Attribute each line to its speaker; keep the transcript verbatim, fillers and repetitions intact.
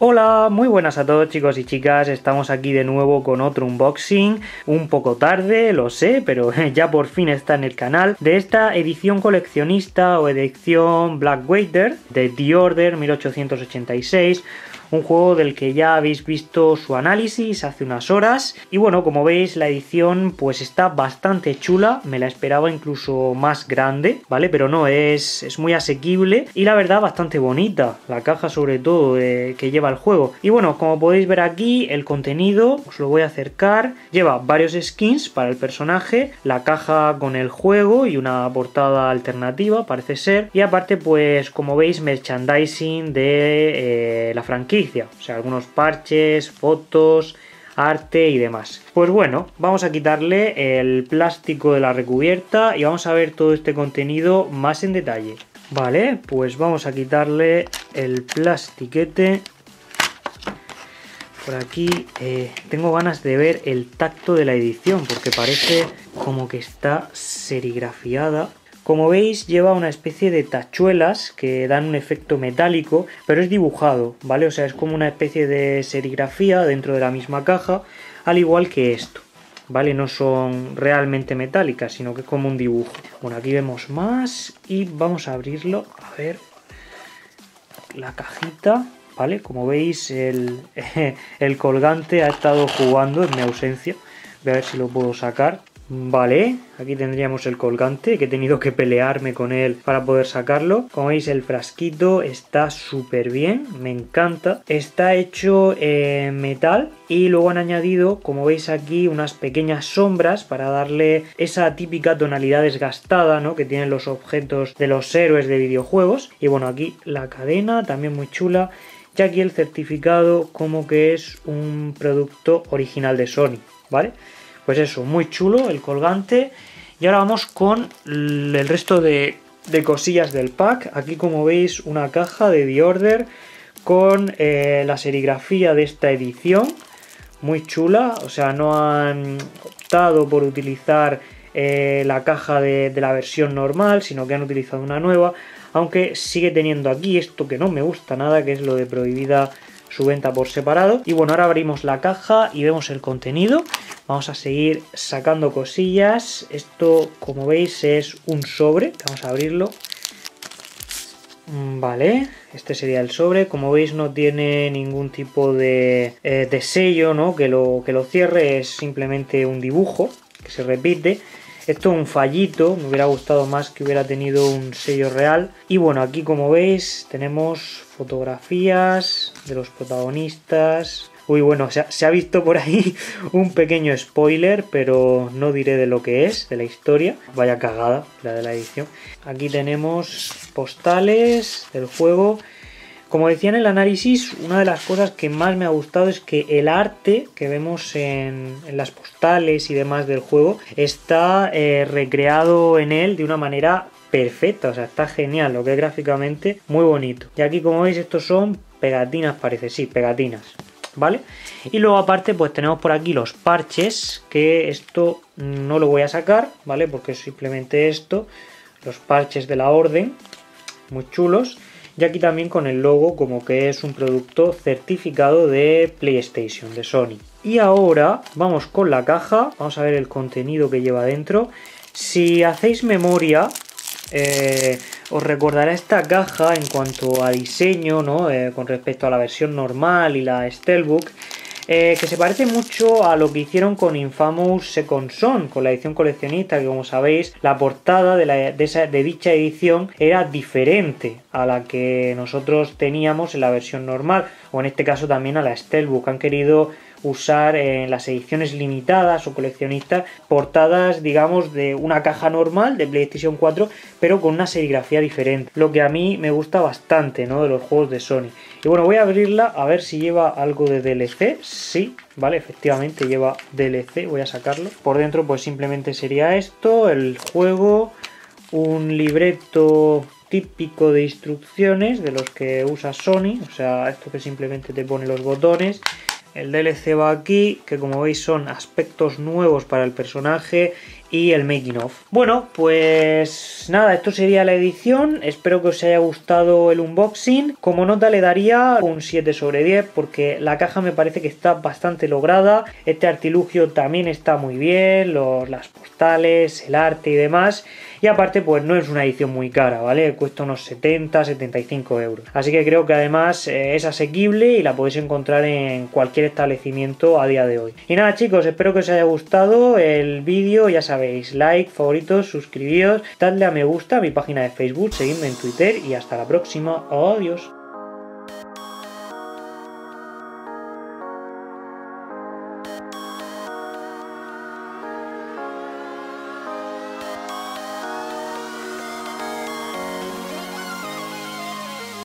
Speaker 1: Hola, muy buenas a todos chicos y chicas, estamos aquí de nuevo con otro unboxing, un poco tarde, lo sé, pero ya por fin está en el canal, de esta edición coleccionista o edición Blackwater de The Order mil ochocientos ochenta y seis, un juego del que ya habéis visto su análisis hace unas horas, y bueno, como veis la edición pues está bastante chula, me la esperaba incluso más grande, ¿vale? Pero no, es, es muy asequible y la verdad bastante bonita, la caja sobre todo eh, que lleva el juego. Y bueno, como podéis ver aquí, el contenido, os lo voy a acercar, lleva varios skins para el personaje, la caja con el juego y una portada alternativa, parece ser, y aparte pues como veis merchandising de eh, la franquicia. O sea, algunos parches, fotos, arte y demás. Pues bueno, vamos a quitarle el plástico de la recubierta y vamos a ver todo este contenido más en detalle. Vale, pues vamos a quitarle el plastiquete. Por aquí eh, tengo ganas de ver el tacto de la edición porque parece como que está serigrafiada. Como veis lleva una especie de tachuelas que dan un efecto metálico, pero es dibujado, ¿vale? O sea, es como una especie de serigrafía dentro de la misma caja, al igual que esto, ¿vale? No son realmente metálicas, sino que es como un dibujo. Bueno, aquí vemos más y vamos a abrirlo, a ver la cajita, ¿vale? Como veis el, el colgante ha estado jugando en mi ausencia, voy a ver si lo puedo sacar. Vale, aquí tendríamos el colgante, que he tenido que pelearme con él para poder sacarlo. Como veis el frasquito está súper bien, me encanta. Está hecho en metal y luego han añadido, como veis aquí, unas pequeñas sombras para darle esa típica tonalidad desgastada, ¿no?, que tienen los objetos de los héroes de videojuegos. Y bueno, aquí la cadena, también muy chula. Y aquí el certificado como que es un producto original de Sony, ¿vale? Pues eso, muy chulo el colgante. Y ahora vamos con el resto de, de cosillas del pack. Aquí como veis una caja de The Order con eh, la serigrafía de esta edición. Muy chula, o sea, no han optado por utilizar eh, la caja de, de la versión normal, sino que han utilizado una nueva. Aunque sigue teniendo aquí esto que no me gusta nada, que es lo de prohibida su venta por separado. Y bueno, ahora abrimos la caja y vemos el contenido. Vamos a seguir sacando cosillas. Esto, como veis, es un sobre. Vamos a abrirlo. Vale, este sería el sobre. Como veis, no tiene ningún tipo de, eh, de sello, ¿no?, que lo, que lo cierre. Es simplemente un dibujo que se repite. Esto es un fallito, me hubiera gustado más que hubiera tenido un sello real. Y bueno, aquí como veis tenemos fotografías de los protagonistas. Uy, bueno, se ha, se ha visto por ahí un pequeño spoiler, pero no diré de lo que es, de la historia. Vaya cagada la de la edición. Aquí tenemos postales del juego. Como decía en el análisis, una de las cosas que más me ha gustado es que el arte que vemos en, en las postales y demás del juego está eh, recreado en él de una manera perfecta, o sea, está genial, lo que es gráficamente muy bonito. Y aquí como veis estos son pegatinas, parece, sí, pegatinas, ¿vale? Y luego aparte pues tenemos por aquí los parches, que esto no lo voy a sacar, ¿vale? Porque es simplemente esto, los parches de la orden, muy chulos. Y aquí también con el logo como que es un producto certificado de PlayStation, de Sony. Y ahora vamos con la caja, vamos a ver el contenido que lleva dentro. Si hacéis memoria, eh, os recordará esta caja en cuanto a diseño, ¿no?, eh, con respecto a la versión normal y la Steelbook. Eh, que se parece mucho a lo que hicieron con Infamous Second Son, con la edición coleccionista, que como sabéis la portada de, la, de, esa, de dicha edición era diferente a la que nosotros teníamos en la versión normal, o en este caso también a la Steelbook. Han querido usar en las ediciones limitadas o coleccionistas portadas, digamos, de una caja normal de PlayStation cuatro, pero con una serigrafía diferente, lo que a mí me gusta bastante, ¿no?, de los juegos de Sony. Y bueno, voy a abrirla a ver si lleva algo de D L C. Sí, vale, efectivamente lleva D L C, voy a sacarlo. Por dentro pues simplemente sería esto, el juego, un libreto típico de instrucciones de los que usa Sony, o sea, esto que simplemente te pone los botones. El D L C va aquí, que como veis son aspectos nuevos para el personaje y el making of. Bueno, pues nada, esto sería la edición. Espero que os haya gustado el unboxing. Como nota le daría un siete sobre diez porque la caja me parece que está bastante lograda. Este artilugio también está muy bien, los, las postales, el arte y demás. Y aparte pues no es una edición muy cara, ¿vale? Cuesta unos setenta, setenta y cinco euros. Así que creo que además eh, es asequible y la podéis encontrar en cualquier establecimiento a día de hoy. Y nada chicos, espero que os haya gustado el vídeo, ya sabéis, like, favoritos, suscribíos, dadle a me gusta a mi página de Facebook, seguidme en Twitter y hasta la próxima. Adiós.